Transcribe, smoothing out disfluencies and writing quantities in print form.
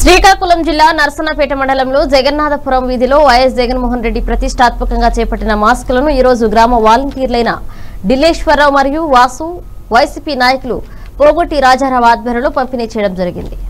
శ్రీకాకుళం జిల్లా నరసనపేట మండలంలో జగన్నాథపురం వీధిలో వైఎస్ జగన్మోహన్ రెడ్డి ప్రతిష్టాత్మకంగా చేపట్టిన మాస్కులను ఈ రోజు గ్రామ వాలంటీర్లైన ఢిల్లేశ్వరరావు మరియు వాసు వైసీపీ నాయకులు పోగొట్టి రాజారావు ఆధ్వర్యంలో పంపిణీ చేయడం జరిగింది.